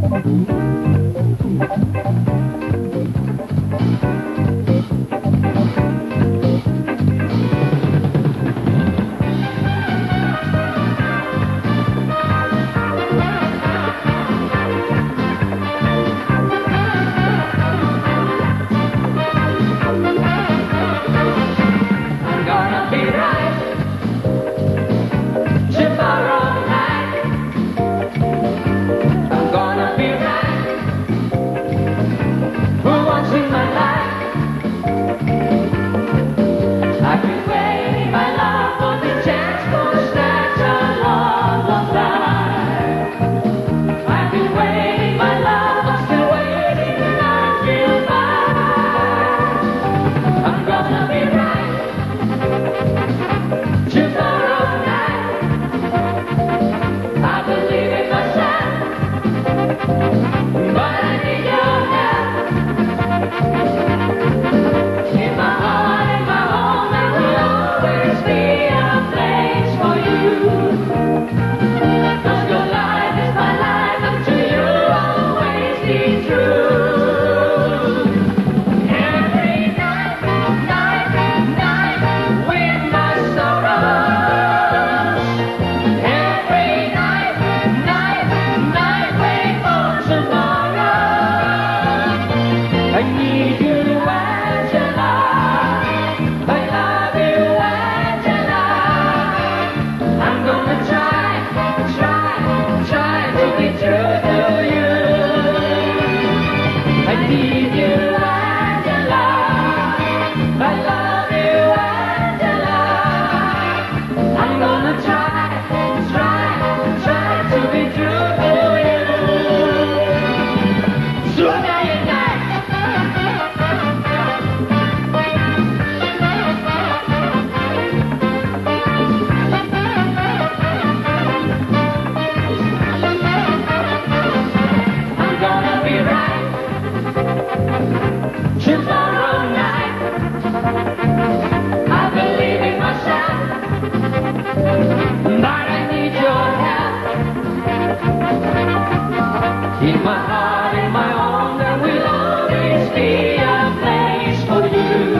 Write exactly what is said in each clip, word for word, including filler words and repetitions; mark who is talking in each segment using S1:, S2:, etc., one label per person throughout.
S1: Keep my heart in my own, there will always be a place for you.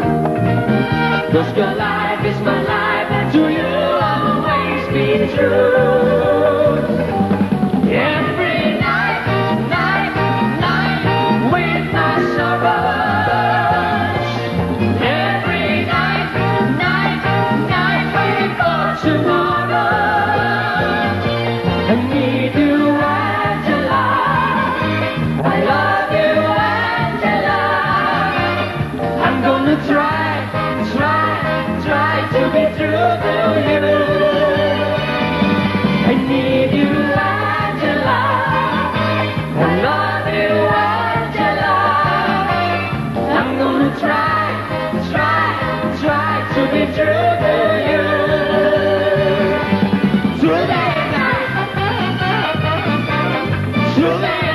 S1: 'Cause your life is my life, and to you I'll always be true. Every night, night, night, with my sorrows. Every night, night, night, wait for tomorrow. I need you. Try, try, try to be true to you. I need you, Angela. I love you, Angela. I'm gonna try, try, try to be true to you. Through the night, through the